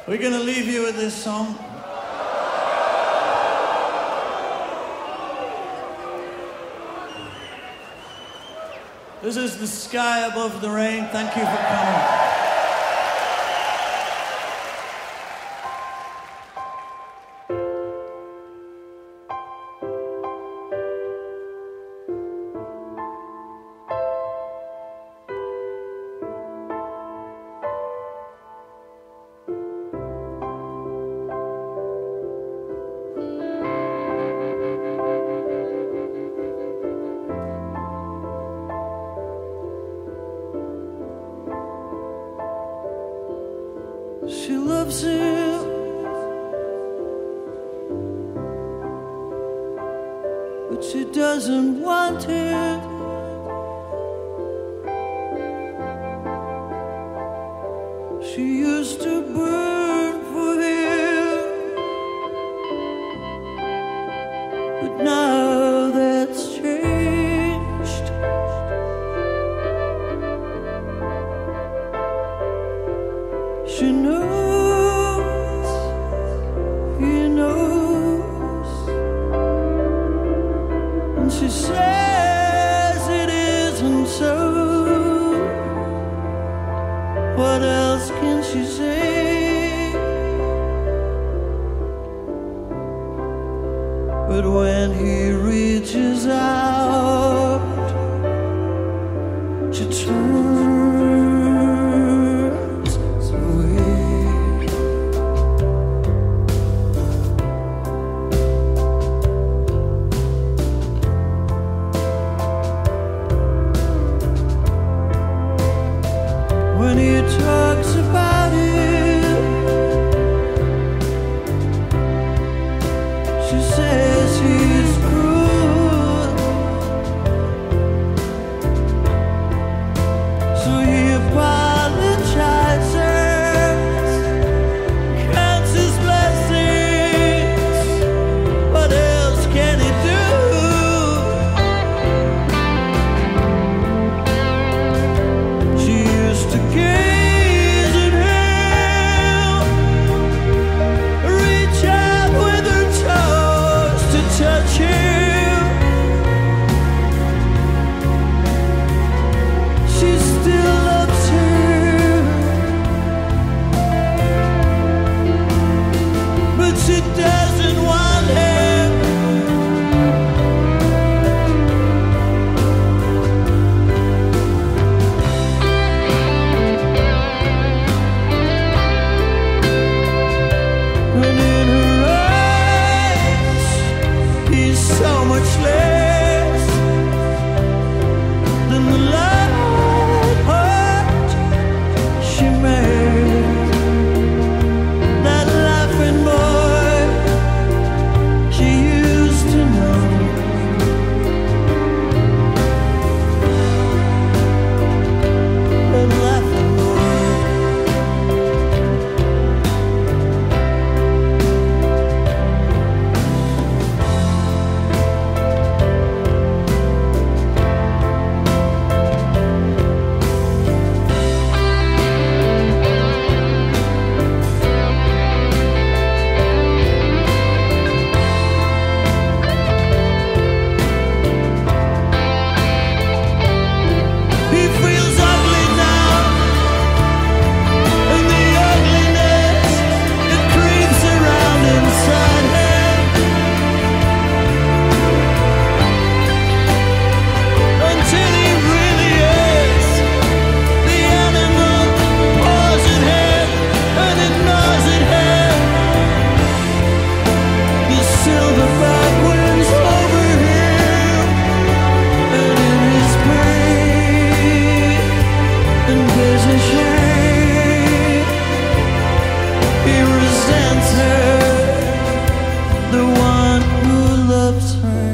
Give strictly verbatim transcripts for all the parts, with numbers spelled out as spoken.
We're going to leave you with this song. This is The Sky Above the Rain. Thank you for coming. She loves him, but she doesn't want him. She used to burn for him, but now that's changed. She knows, he knows, and she says it isn't so. What else can she say? But when he reaches out, she turns. When he talks about it, she says he's cruel. So he apologizes, counts his blessings. What else can he do? She used to gaze at him, reach out with her toes to touch him. She still loves him, but she doesn't want him. And in her eyes, he's so much less than the love heart she made. That laughing boy she used to know. That laughing he feels ugly now, and the ugliness, it creeps around inside him, until he really is the animal paws at him, and it gnaws at him. The silverback wings over him, and in his pain, and there's a shame. He resents her, the one who loves her.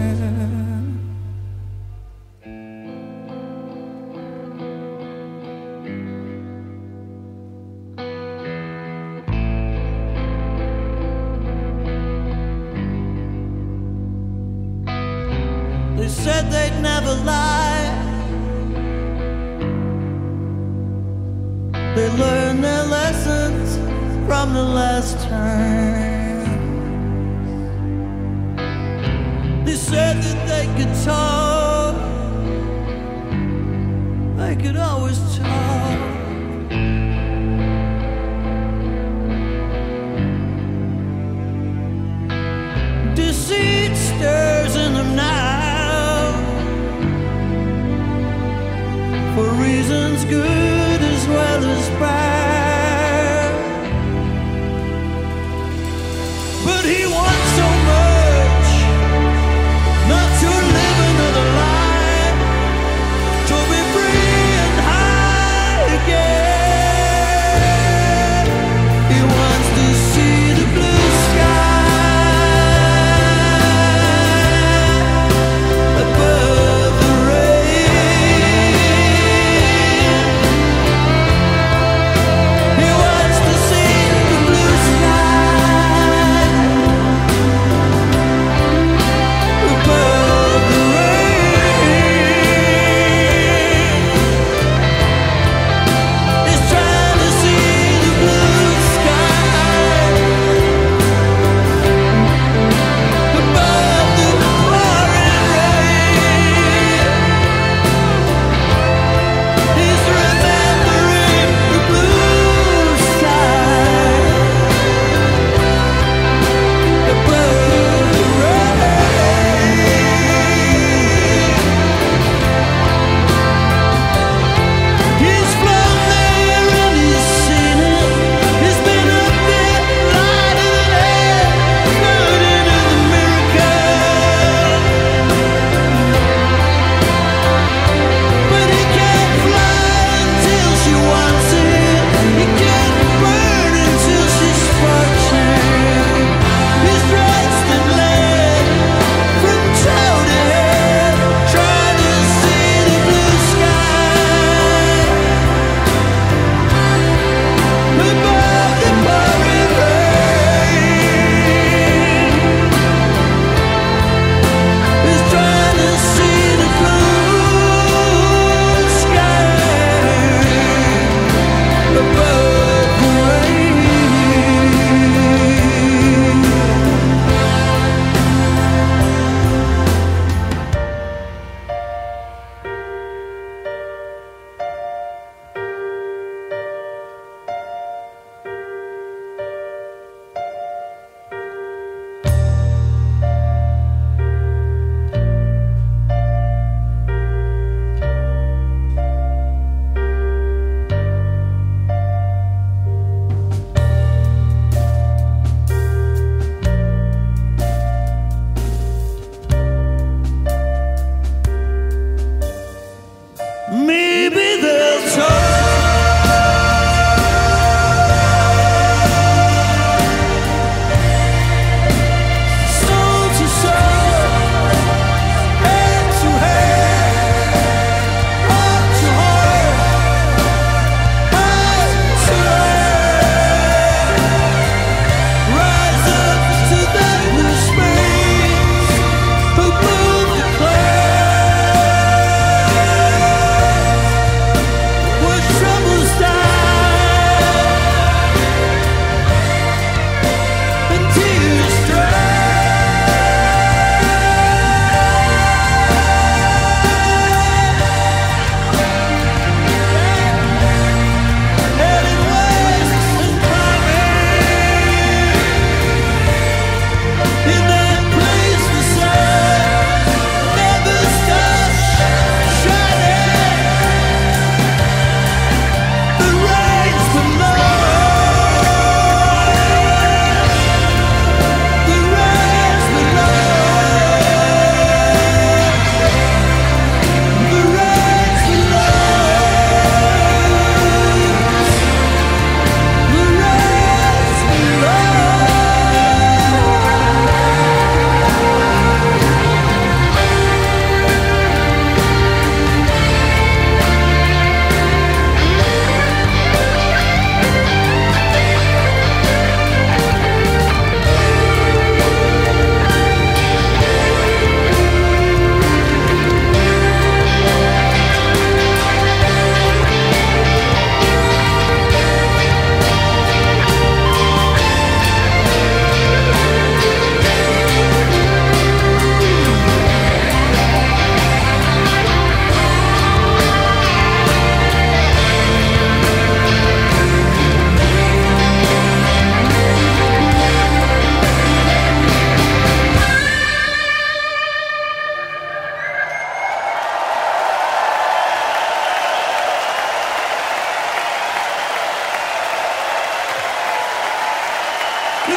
They said they'd never lie. They learned their lessons from from the last time. They said that they could talk, they could always talk. Deceit stirs in them now, for reasons good as well as bad. But he wants so much not to live another life, to be free and high.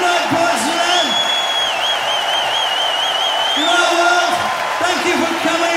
right, Porcelain. Good night, world. Thank you for coming.